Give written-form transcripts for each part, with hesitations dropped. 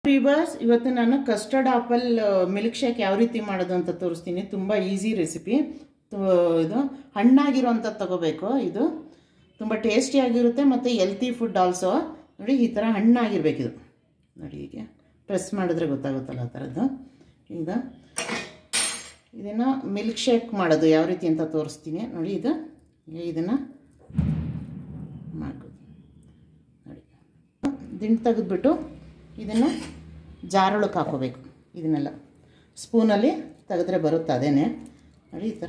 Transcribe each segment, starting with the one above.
Viewers, ಇವತ್ತು ನಾನು custard apple milk shake ಯಾವ ರೀತಿ ಮಾಡೋದು ಅಂತ ತೋರಿಸ್ತೀನಿ. ತುಂಬ ಈಸಿ ರೆಸಿಪಿ. ಇದು ಹಣ್ಣಾಗಿರೋಂಥದ್ದು ತಗೋಬೇಕು. ಇದು ತುಂಬ ಟೇಸ್ಟಿಯಾಗಿರುತ್ತೆ ಮತ್ತು ಹೆಲ್ತಿ ಫುಡ್ ಆಲ್ಸೋ. ನೋಡಿ, ಈ ಥರ ಹಣ್ಣಾಗಿರ್ಬೇಕಿದು. ನೋಡಿ, ಹೀಗೆ ಪ್ರೆಸ್ ಮಾಡಿದ್ರೆ ಗೊತ್ತಾಗುತ್ತಲ್ಲ ಆ ಥರದ್ದು. ಈಗ ಇದನ್ನು ಮಿಲ್ಕ್ ಶೇಕ್ ಮಾಡೋದು ಯಾವ ರೀತಿ ಅಂತ ತೋರಿಸ್ತೀನಿ. ನೋಡಿ, ಇದನ್ನು ಮಾಡ್ಬೋದು. ನೋಡಿ, ದಿಂಡು ತೆಗೆದ್ಬಿಟ್ಟು ಇದನ್ನು ಜಾರೊಳಕ್ಕೆ ಹಾಕೋಬೇಕು. ಇದನ್ನೆಲ್ಲ ಸ್ಪೂನಲ್ಲಿ ತೆಗೆದ್ರೆ ಬರುತ್ತೆ ಅದೇನೆ. ನೋಡಿ, ಈ ಥರ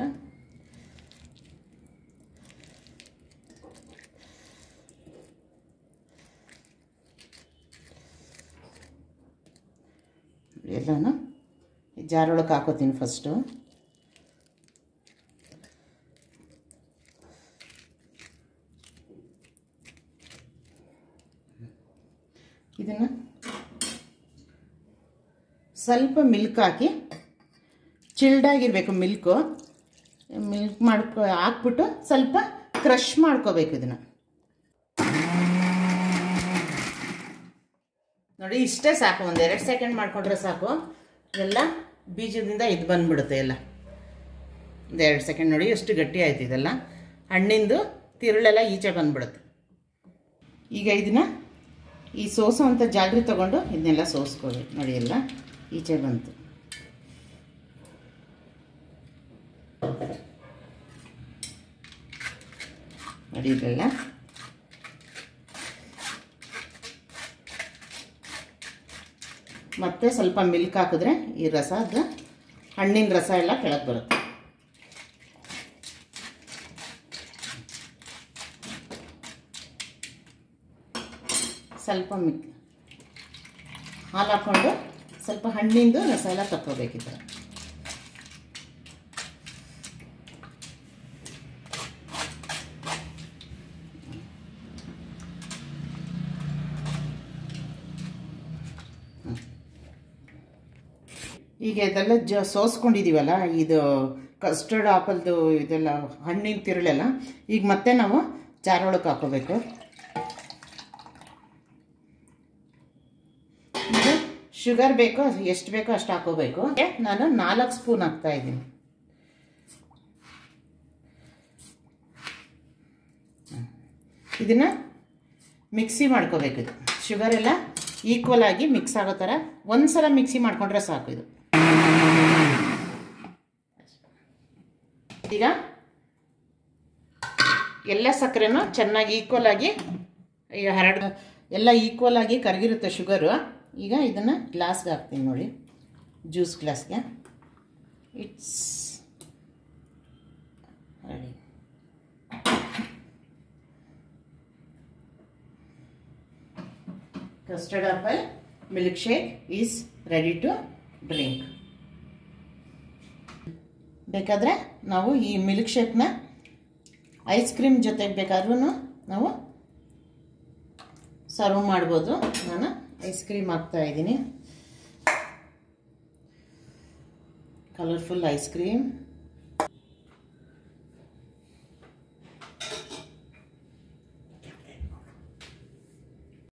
ಎಲ್ಲನೂ ಜಾರೊಳಕ್ಕೆ ಹಾಕೋತೀನಿ ಫಸ್ಟು. ಇದನ್ನು ಸ್ವಲ್ಪ ಮಿಲ್ಕ್ ಹಾಕಿ, ಚಿಲ್ಡಾಗಿರಬೇಕು ಮಿಲ್ಕ್ ಹಾಕ್ಬಿಟ್ಟು ಸ್ವಲ್ಪ ಕ್ರಷ್ ಮಾಡ್ಕೋಬೇಕು ಇದನ್ನು. ನೋಡಿ, ಇಷ್ಟೇ ಸಾಕು. ಒಂದು 2 ಸೆಕೆಂಡ್ ಮಾಡಿಕೊಂಡ್ರೆ ಸಾಕು. ಎಲ್ಲ ಬೀಜದಿಂದ ಇದು ಬಂದುಬಿಡುತ್ತೆ ಎಲ್ಲ. ಒಂದು 2 ಸೆಕೆಂಡ್. ನೋಡಿ, ಎಷ್ಟು ಗಟ್ಟಿ ಆಯ್ತು ಇದೆಲ್ಲ. ಹಣ್ಣಿಂದು ತಿರುಳೆಲ್ಲ ಈಚೆ ಬಂದುಬಿಡುತ್ತೆ. ಈಗ ಇದನ್ನು ಈ ಸೋಸೋ ಅಂತ ಜಾಗರಿ ತೊಗೊಂಡು ಇದನ್ನೆಲ್ಲ ಸೋಸ್ಕೋಬೇಕು. ನೋಡಿ, ಎಲ್ಲ ಈಚೆ ಬಂತು. ನೋಡಿ, ಇದೆಲ್ಲ ಮತ್ತೆ ಸ್ವಲ್ಪ ಮಿಲ್ಕ್ ಹಾಕಿದ್ರೆ ಈ ರಸದ ಹಣ್ಣಿನ ರಸ ಎಲ್ಲ ಕೆಳಗೆ ಬರುತ್ತೆ. ಸ್ವಲ್ಪ ಹಾಲು ಹಾಕ್ಕೊಂಡು ಸ್ವಲ್ಪ ಹಣ್ಣಿಂದು ರಸ ಎಲ್ಲ ತಕ್ಕೋಬೇಕಿತ್ತು. ಈಗ ಇದೆಲ್ಲ ಸೋಸ್ಕೊಂಡಿದ್ದೀವಲ್ಲ, ಇದು ಕಸ್ಟರ್ಡ್ ಆಪಲ್ದು ಇದೆಲ್ಲ ಹಣ್ಣಿನ ತಿರುಳೆಲ್ಲ ಈಗ ಮತ್ತೆ ನಾವು ಜಾರೊಳಕ್ಕೆ ಹಾಕೋಬೇಕು. ಇದು ಶುಗರ್ ಬೇಕೋ ಎಷ್ಟು ಬೇಕೋ ಅಷ್ಟು ಹಾಕೋಬೇಕು. ನಾನು 4 ಸ್ಪೂನ್ ಹಾಕ್ತಾ ಇದ್ದೀನಿ. ಇದನ್ನು ಮಿಕ್ಸಿ ಮಾಡ್ಕೋಬೇಕು. ಇದು ಶುಗರ್ ಎಲ್ಲ ಈಕ್ವಲ್ ಆಗಿ ಮಿಕ್ಸ್ ಆಗೋ ಥರ ಒಂದ್ಸಲ ಮಿಕ್ಸಿ ಮಾಡ್ಕೊಂಡ್ರೆ ಸಾಕು. ಇದು ಈಗ ಎಲ್ಲ ಸಕ್ಕರೆನೂ ಚೆನ್ನಾಗಿ ಈಕ್ವಲ್ ಆಗಿ ಎಲ್ಲ ಈಕ್ವಲ್ ಆಗಿ ಕರಗಿರುತ್ತೆ ಶುಗರು. ಈಗ ಇದನ್ನು ಗ್ಲಾಸ್ಗೆ ಹಾಕ್ತೀನಿ. ನೋಡಿ, ಜ್ಯೂಸ್ ಗ್ಲಾಸ್ಗೆ. It's ready. Custard apple milkshake is ready to drink. ಬೇಕಾದರೆ ನಾವು ಈ ಮಿಲ್ಕ್ ಶೇಕ್ನ ಐಸ್ ಕ್ರೀಮ್ ಜೊತೆಗೆ ಬೇಕಾದ್ರೂ ನಾವು ಸರ್ವ್ ಮಾಡ್ಬೋದು. ನಾನು ಐಸ್ ಕ್ರೀಮ್ ಹಾಕ್ತಾ ಇದ್ದೀನಿ. Colourful ice cream.